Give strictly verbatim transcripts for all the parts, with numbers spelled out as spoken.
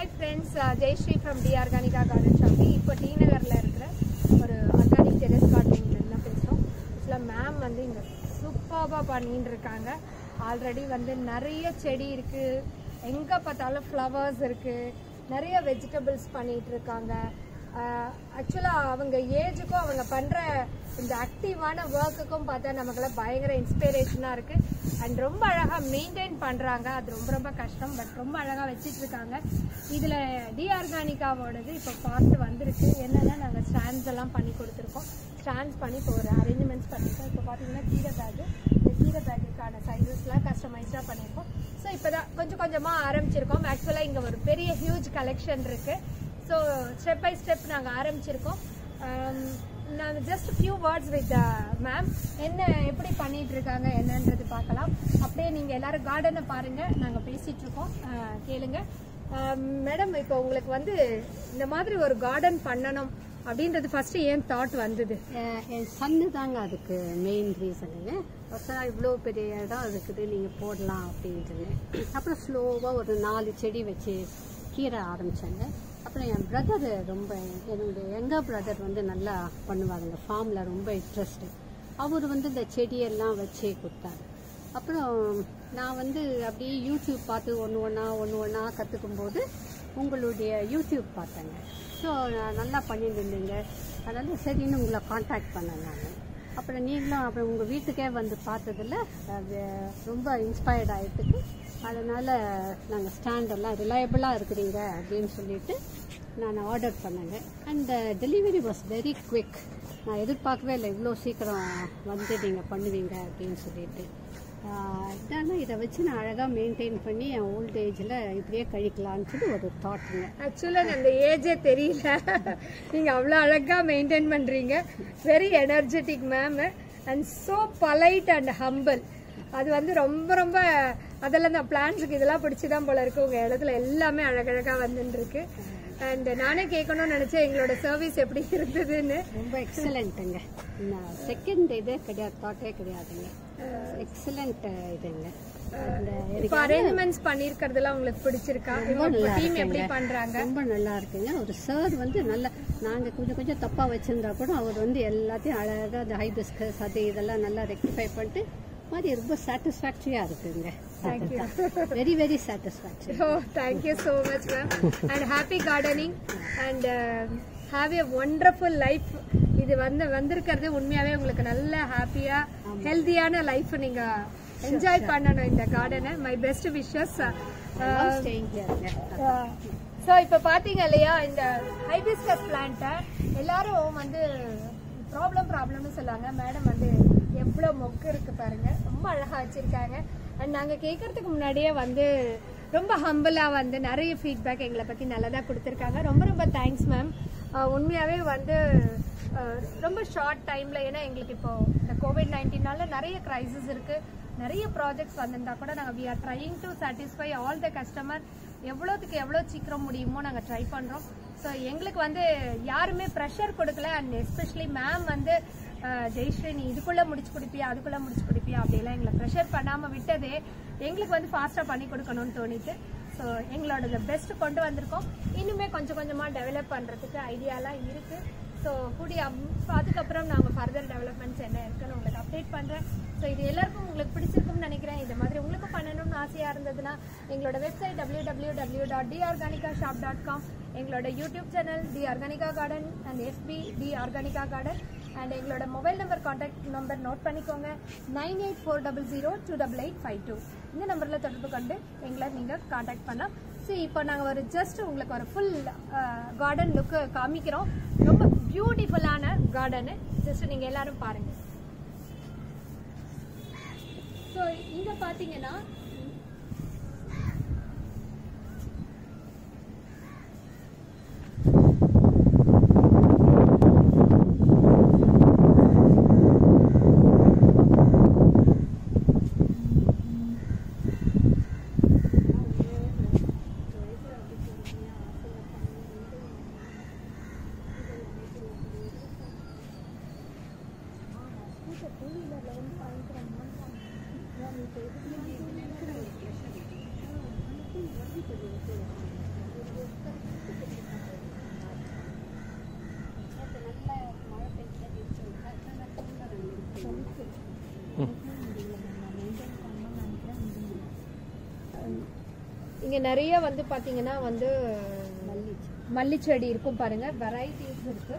Hi friends, uh, Jay Shri from D Organica Garden Shopee. இப்போ T நகர்ல இருக்கிற ஒரு ஆர்கானிக் டெரஸ் கார்டனிங்ல என்ன பேசுறோம். இதுல மேம் வந்து இங்க சூப்பரா பண்ணிட்டு இருக்காங்க. ஆல்ரெடி வந்து நிறைய செடி இருக்கு. எங்க பார்த்தாலும் ஃப்ளவர்ஸ் இருக்கு. நிறைய வெஜிடபிள்ஸ் பண்ணிட்டு இருக்காங்க. ஆக்சுவலா அவங்க ஏஜுக்கும் அவங்க பண்ற இந்த ஆக்டிவான ஒர்க்குக்கும் பார்த்தா நமக்குலாம் பயங்கர இன்ஸ்பிரேஷனா இருக்கு. அண்ட் ரொம்ப அழகா மெயின்டைன் பண்றாங்க. அது ரொம்ப ரொம்ப கஷ்டம், பட் ரொம்ப அழகா வச்சிட்டு இருக்காங்க. இதுல டி ஆர்கானிகாவோடது இப்போ பார்த்து வந்திருக்கு. என்னன்னா நாங்க ஸ்டாண்ட்ஸ் எல்லாம் பண்ணி கொடுத்துருக்கோம். ஸ்டாண்ட்ஸ் பண்ணி இப்போ ஒரு அரேஞ்ச்மெண்ட்ஸ் பண்ணிருக்கோம். இப்போ பாத்தீங்கன்னா கீரை பேக், இந்த கீரை பேக்குக்கான சைஸஸ்லாம் கஸ்டமைஸ்டா பண்ணிருக்கோம். ஸோ இப்போதான் கொஞ்சம் கொஞ்சமா ஆரம்பிச்சிருக்கோம். ஆக்சுவலா இங்க ஒரு பெரிய ஹியூஜ் கலெக்ஷன் இருக்கு. ஸோ ஸ்டெப் பை ஸ்டெப் நாங்கள் ஆரம்பிச்சிருக்கோம். நாங்கள் just few words with ma'am என்ன எப்படி பண்ணிட்டு இருக்காங்க என்னன்றது பார்க்கலாம். அப்படியே நீங்கள் எல்லாரும் கார்டனை பாருங்க, நாங்கள் பேசிட்டு இருக்கோம், கேளுங்க. மேடம், இப்போ உங்களுக்கு வந்து இந்த மாதிரி ஒரு கார்டன் பண்ணணும் அப்படின்றது ஃபர்ஸ்ட் ஏன் தாட் வந்தது? என் சன்னு தாங்க அதுக்கு மெயின் ரீசனுங்க. ஒருத்தர் இவ்வளோ பெரிய இடம் இருக்குது, நீங்கள் போடலாம் அப்படின்ட்டு. அப்புறம் ஸ்லோவாக ஒரு நாலு செடி வச்சு கீரை ஆரம்பித்தாங்க. அப்புறம் என் பிரதர் ரொம்ப, என்னுடைய எங்கள் பிரதர் வந்து நல்லா பண்ணுவாருங்க, ஃபார்மில் ரொம்ப இன்ட்ரெஸ்ட்டு. அவர் வந்து இந்த செடியெல்லாம் வச்சு கொடுத்தாரு. அப்புறம் நான் வந்து அப்படியே யூடியூப் பார்த்து ஒன்று ஒன்றா ஒன்று ஒன்றா கற்றுக்கும்போது உங்களுடைய யூடியூப் பார்த்தேங்க. ஸோ நல்லா பண்ணிட்டு இருந்தீங்க. அதனால சரின்னு உங்களை காண்டாக்ட் பண்ணேன் நான். அப்புறம் நீங்களும் அப்புறம் உங்கள் வீட்டுக்கே வந்து பார்த்ததில் அது ரொம்ப இன்ஸ்பயர்ட் ஆகிட்டுக்கு. அதனால் நாங்கள் ஸ்டாண்டெல்லாம் ரிலையபிளாக இருக்கிறீங்க அப்படின்னு சொல்லிட்டு நான் ஆர்டர் பண்ணேங்க. And delivery was very quick. நான் எதிர்பார்க்கவே இல்லை இவ்வளோ சீக்கிரம் வந்து நீங்கள் பண்ணுவீங்க அப்படின்னு சொல்லிட்டு. இதான இதை வச்சு நான் அழகாக மெயின்டைன் பண்ணி என் ஓல்ட் ஏஜில் இப்படியே கழிக்கலான்னு ஒரு தாட்டுங்க. ஆக்சுவலாக அந்த ஏஜே தெரியல, நீங்கள் அவ்வளோ அழகாக மெயின்டைன் பண்ணுறீங்க. Very energetic ma'am and so polite and humble. அது வந்து ரொம்ப ரொம்ப அதெல்லாம் தான் பிளான்ஸுக்கு இதெல்லாம் பிடிச்சிதான் போல இருக்கு. உங்க இடத்துல எல்லாமே அழகழகா வந்துட்டு இருக்கு. அண்ட் நானே கேட்கணும்னு நினைச்சேன் எங்களோட சர்வீஸ் எப்படி இருந்ததுன்னு. ரொம்ப எக்ஸலண்ட்டுங்க. செகண்ட் இதே கிடையாது, தாட்டே கிடையாதுங்க. எக்ஸலண்ட் இதுங்க. இப்போ அரேஞ்ச்மெண்ட்ஸ் பண்ணிருக்கிறதுலாம் உங்களுக்கு பிடிச்சிருக்கா? டீம் எப்படி பண்றாங்க? ரொம்ப நல்லா இருக்குங்க. ஒரு சார் வந்து நல்லா, நாங்க கொஞ்சம் கொஞ்சம் தப்பா வச்சிருந்தா கூட அவர் வந்து எல்லாத்தையும் அழகா அந்த ஹைபிஸ்கஸ் அது இதெல்லாம் நல்லா ரெக்டிஃபை பண்ணிட்டு மாதிரி ரொம்ப சாட்டிஸ்ஃபேக்டரியா இருக்குங்க. Very very satisfactory. Oh, thank you so much ma'am. And happy gardening and have a wonderful life. இது வந்து வந்திருக்கிறது உண்மையாவே உங்களுக்கு நல்ல ஹாப்பியா ஹெல்தியான லைஃப் நீங்க என்ஜாய் பண்ணணும் இந்த கார்டனை. My best wishes. ஸோ இப்போ பார்த்தீங்க இல்லையா, இந்த ஹைபிஸ்கஸ் பிளான்ட்டை எல்லாரும் வந்து ப்ராப்ளம் ப்ராப்ளம்னு சொல்லுவாங்க. மேடம் வந்து எவ்வளோ மொக்கு இருக்கு பாருங்க, ரொம்ப அழகா வச்சிருக்காங்க. அண்ட் நாங்கள் கேட்கறதுக்கு முன்னாடியே வந்து ரொம்ப ஹம்பிளாக வந்து நிறைய ஃபீட்பேக் எங்களை பற்றி நல்லதாக கொடுத்துருக்காங்க. ரொம்ப ரொம்ப தேங்க்ஸ் மேம். உண்மையாகவே வந்து ரொம்ப ஷார்ட் டைமில், ஏன்னா எங்களுக்கு இப்போ இந்த கோவிட் நைன்டீனால நிறைய கிரைசிஸ் இருக்கு, நிறைய ப்ராஜெக்ட்ஸ் வந்திருந்தா கூட நாங்கள் we are trying to satisfy all the customer. எவ்வளோத்துக்கு எவ்வளோ சீக்கிரம் முடியுமோ நாங்கள் ட்ரை பண்ணுறோம். ஸோ எங்களுக்கு வந்து யாருமே ப்ரெஷர் கொடுக்கல. அண்ட் எஸ்பெஷலி மேம் வந்து ஜெயஸ்ரீ நீ இதுக்குள்ளே முடிச்சு கொடுப்பியா அதுக்குள்ளே முடிச்சு கொடுப்பியா அப்படியெல்லாம் எங்களை ப்ரெஷர் பண்ணாமல் விட்டதே எங்களுக்கு வந்து ஃபாஸ்ட்டாக பண்ணி கொடுக்கணும்னு தோணிட்டு. ஸோ எங்களோட பெஸ்ட் கொண்டு வந்திருக்கோம். இன்னுமே கொஞ்சம் கொஞ்சமாக டெவலப் பண்ணுறதுக்கு ஐடியாலாம் இருக்குது. ஸோ கூடிய அதுக்கப்புறம் நாங்கள் ஃபர்தர் டெவலப்மெண்ட்ஸ் என்ன இருக்குன்னு உங்களுக்கு அப்டேட் பண்ணுறேன். ஸோ இது எல்லாருக்கும் உங்களுக்கு பிடிச்சிருக்கும்னு நினைக்கிறேன். இந்த மாதிரி உங்களுக்கு பண்ணணும்னு ஆசையாக இருந்ததுன்னா எங்களோட website W W W dot T Organica shop dot com, எங்களோட YouTube channel T Organica garden and FB T Organica garden, and எங்களோட mobile number contact number note பண்ணிக்கோங்க, nine eight four double zero two double eight five two. இந்த நம்பரில் தொடர்பு கொண்டு எங்களை நீங்கள் contact பண்ணலாம். ஸோ இப்போ நாங்கள் ஒரு ஜஸ்ட் உங்களுக்கு ஒரு ஃபுல் கார்டன் லுக்கு காமிக்கிறோம். ரொம்ப பியூட்டிஃபுல்லான கார்டனு, ஜஸ்ட் நீங்கள் எல்லாரும் பாருங்கள். ஸோ இங்கே பார்த்தீங்கன்னா இங்க நிறைய வந்து பாத்தீங்கன்னா வந்து மல்லி மல்லி செடி இருக்கும் பாருங்க, வெரைட்டிஸ் இருக்கு.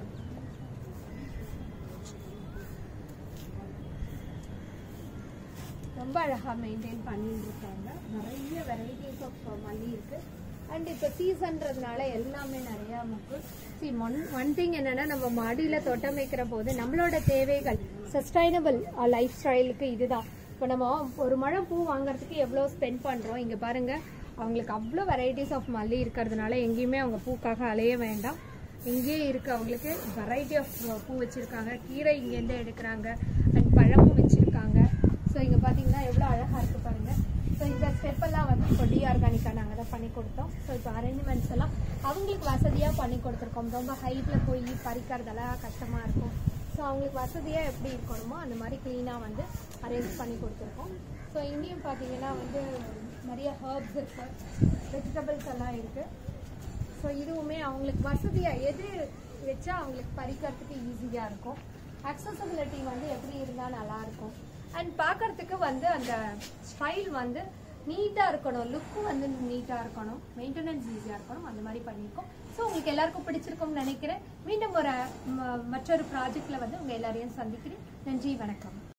ரொம்ப அழகா மெயின்டைன் பண்ணிட்டு இருக்காங்க. நிறைய வெரைட்டிஸ் ஆஃப் மல்லி இருக்கு. அண்ட் இப்போ சீசன்றதுனால எல்லாமே நிறைய நமக்கு சி ஒன் ஒன் திங் என்னன்னா, நம்ம மாடியில தோட்டம் வைக்கிற போது நம்மளோட தேவைகள் சஸ்டைனபிள் லைஃப் ஸ்டைலுக்கு இதுதான். இப்போ நம்ம ஒரு முழம் பூ வாங்குறதுக்கு எவ்வளோ ஸ்பெண்ட் பண்றோம். இங்க பாருங்க, அவங்களுக்கு அவ்வளோ வெரைட்டிஸ் ஆஃப் மல்லி இருக்கிறதுனால எங்கேயுமே அவங்க பூக்காக அலைய வேண்டாம். இங்கேயே இருக்கு, அவங்களுக்கு வெரைட்டி ஆஃப் பூ வச்சிருக்காங்க. கீரை இங்கேருந்து எடுக்கிறாங்க. அண்ட் பழமும் வச்சிருக்காங்க. ஸோ இங்கே பார்த்தீங்கன்னா எவ்வளோ அழகாக இருக்கு பாருங்க. ஸோ இந்த ஸ்டெப் எல்லாம் வந்து இப்போ டி ஆர்கானிக்காக நாங்கள் தான் பண்ணி கொடுத்தோம். ஸோ இப்போ அரேஞ்ச்மெண்ட்ஸ் எல்லாம் அவங்களுக்கு வசதியாக பண்ணி கொடுத்துருக்கோம். ரொம்ப ஹைட்டில் போய் பறிக்கிறதெல்லாம் கஷ்டமாக இருக்கும். ஸோ அவங்களுக்கு வசதியாக எப்படி இருக்கணுமோ அந்த மாதிரி க்ளீனாக வந்து அரேஞ்ச் பண்ணி கொடுத்துருக்கோம். ஸோ இங்கேயும் பார்த்தீங்கன்னா வந்து நிறைய ஹர்ப்ஸ் இருக்கு, வெஜிடபிள்ஸ் எல்லாம் இருக்கு. ஸோ இதுவுமே அவங்களுக்கு வசதியாக எது வச்சா அவங்களுக்கு பறிக்கிறதுக்கு ஈஸியாக இருக்கும். அக்சசபிலிட்டி வந்து எப்படி இருந்தால் நல்லாயிருக்கும். அண்ட் பார்க்கறதுக்கு வந்து அந்த ஸ்டைல் வந்து நீட்டாக இருக்கணும், லுக்கு வந்து நீட்டாக இருக்கணும், மெயின்டெனன்ஸ் ஈஸியாக இருக்கணும். அந்த மாதிரி பண்ணியிருக்கோம். ஸோ உங்களுக்கு எல்லாருக்கும் பிடிச்சிருக்கும்னு நினைக்கிறேன். மீண்டும் ஒரு மற்றொரு ப்ராஜெக்டில் வந்து உங்கள் எல்லாரையும் சந்திக்கிறேன். நன்றி, வணக்கம்.